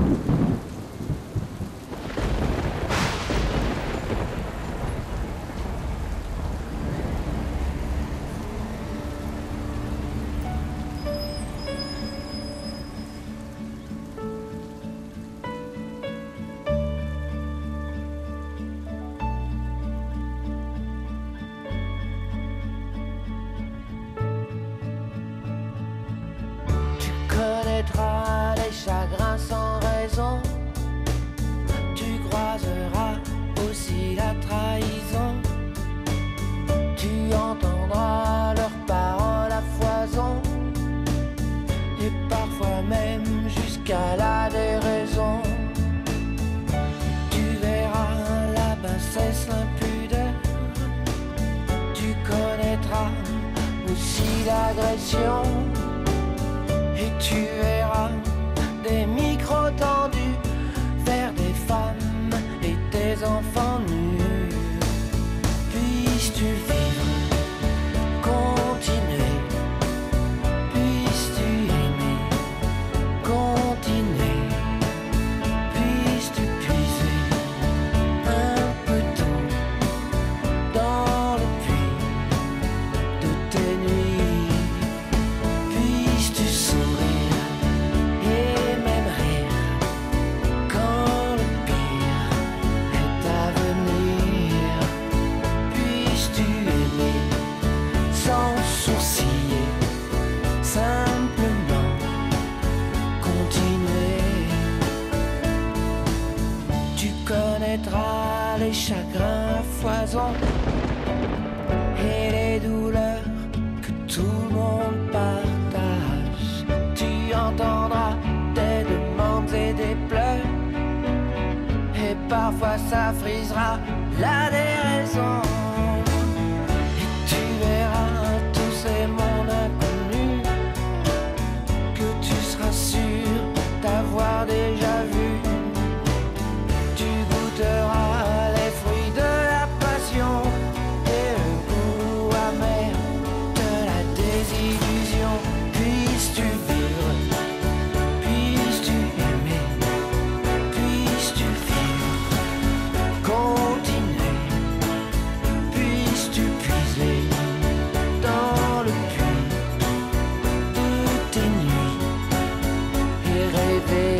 Les chagrins sans raison, tu croiseras aussi la trahison, tu entendras leurs paroles à foison, et parfois même jusqu'à la déraison. Tu verras la bassesse, l'impudeur, tu connaîtras aussi l'agression. Et tu verras des micros tendus vers des femmes et des enfants nus. Puisses-tu vivre, continuer, puisses-tu aimer, continuer, puisses-tu puiser un peu d'eau dans le puits de tes nuits. Puisses-tu sourire et même rire quand le pire est à venir. Puisses-tu aimer sans sourciller, simplement continuer. Tu connaîtras les chagrins à foison et les douleurs que tout le monde partage. Tu entendras des demandes et des pleurs, et parfois ça frisera la déraison. Et tu verras tous ces mondes inconnus que tu seras sûr d'avoir déjà vu. Tu goûteras les fruits de la passion et le goût amer de la désillusion. Puisses-tu vivre, puisses-tu aimer, puisses-tu vivre, continuer, puisses-tu puiser dans le puits de tes nuits et rêver.